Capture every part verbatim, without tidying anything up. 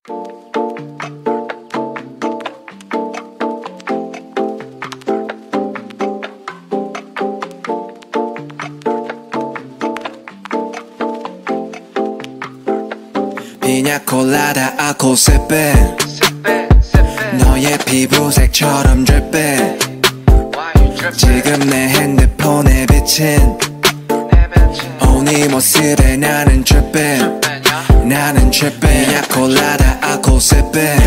피냐콜라다 알코올 세배 너의 피부색처럼 drip해 지금 내 핸드폰에 비친 오 네 모습에 나는 drip해 나는 drip해 피냐콜라다 알코올 세배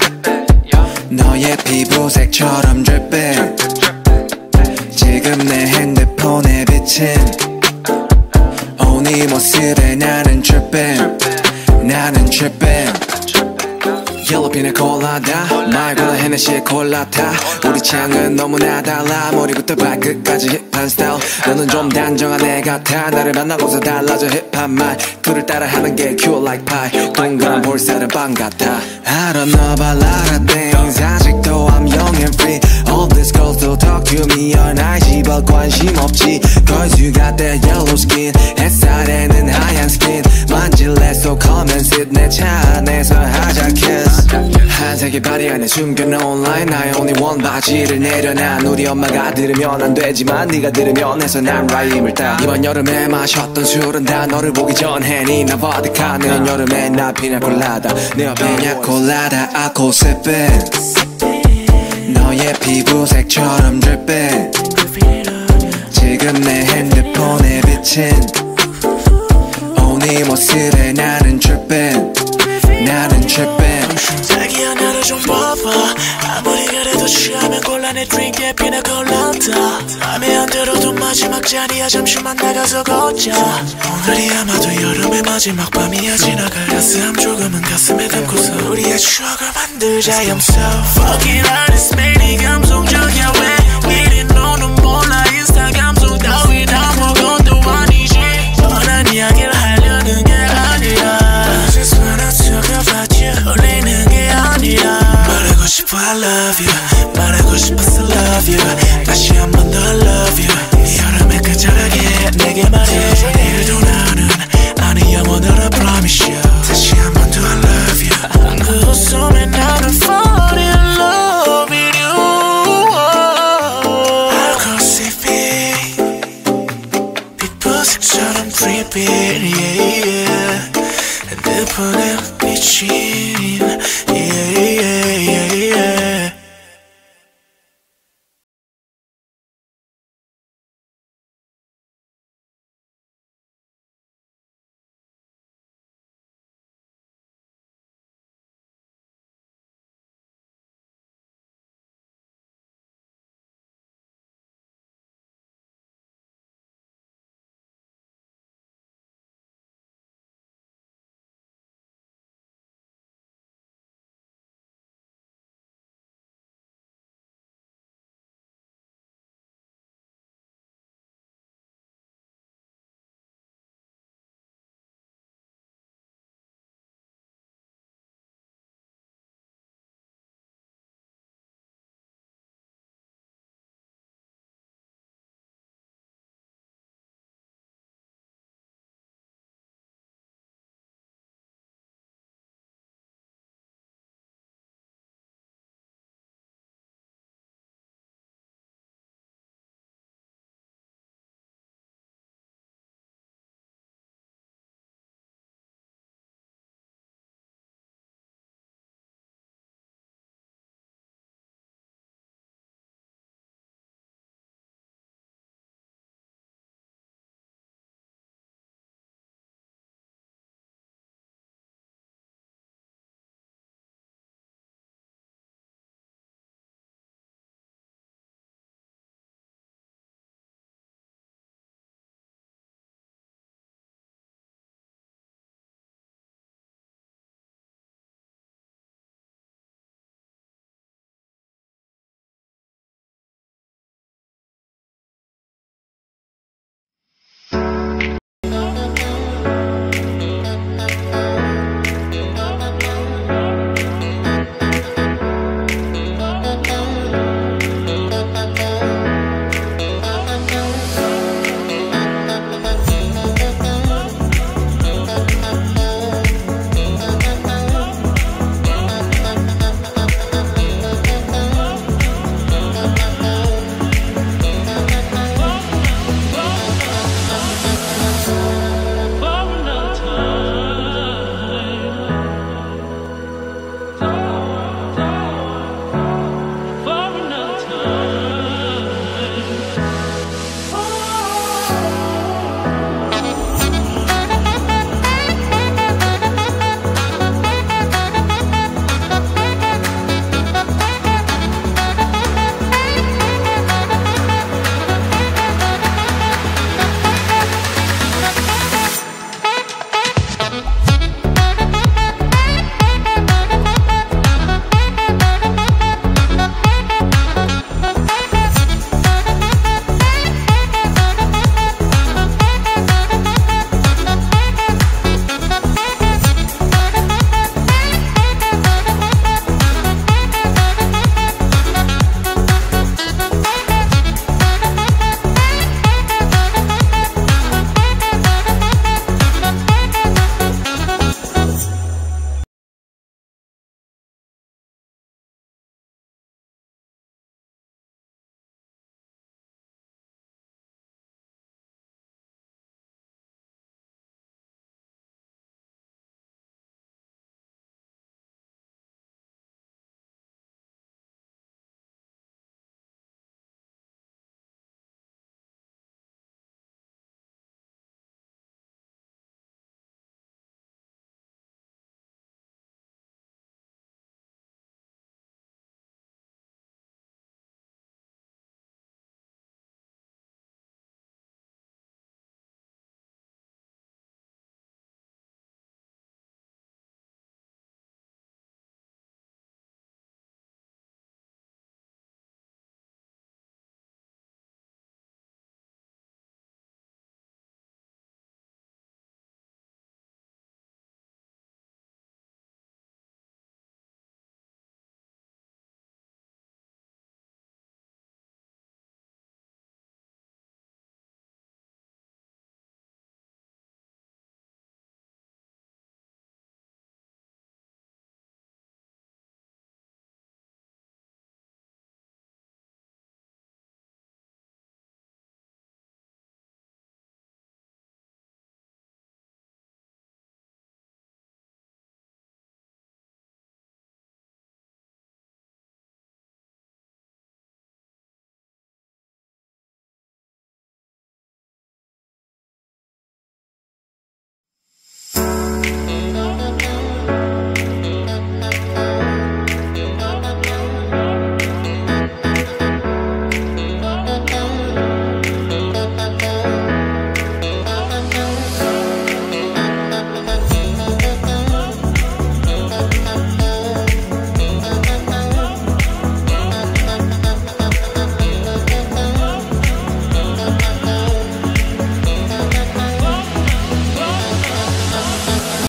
너의 피부색처럼 drip해 지금 내 핸드폰에 비친 오 네 모습에 나는 drip해 나는 trippin' 옐로우 피냐콜라다 말고는 헤네시의 콜라타 우리 취향은 너무나 달라 머리부터 발끝까지 힙한 스타일 너는 좀 단정한 애 같아 나를 만나고서 달라져 힙한 말 그를 따라하는 게 cute like pie 동그란 볼살은 빵 같아 I don't know about a lot of things 아직도 I'm young and free All these girls don't talk to me all night 씨발 관심 없지 Cause you got that yellow skin 햇살에는 하얀 skin 만질래 so come and sit 내 차 안에서 하자 kiss 한색의 바리 안에 숨겨놓은 line 나의 only one 바지를 내려놔 우리 엄마가 들으면 안 되지만 네가 들으면 해서 난 라임을 따 이번 여름에 마셨던 술은 다 너를 보기 전에 니나 버드카 내년 여름에 나 피냐콜라다 내 피냐콜라다 알코올 세배 너의 피부색처럼 drip해 지금 내 핸드폰에 비친 오 네 모습에 나는 drip해 나는 drip해 자기야 나를 좀 봐봐 아무리 그래도 취하면 곤란해 드링크에 피냐콜라다 맘에 안 들어도 마지막 잔이야 잠시만 나가서 걷자 오늘이 아마도 여름의 마지막 밤이야 지나갈 가슴 조금은 가슴에 담고서 우리의 추억을 만들자 I'm so fucking honest 매일 감성적이야 왜 이리 너는 몰라 인스타 감성 따위 아무것도 아니지 뻔한 이야기를 하려는 게 아니야 I just wanna talk about you 울리는 게 아니야 말하고 싶어 I love you 말하고 싶어서 love you 다시 한 번 더 love you 이 여름에 그 자락에 내게 말해 내일도 나는 아니 영원으로 promise you 다시 한 번 더 I love you 그 웃음에 나는 fall in love with you 알코올 세배 피부색처럼 dripping yeah, yeah. 핸드폰에 비친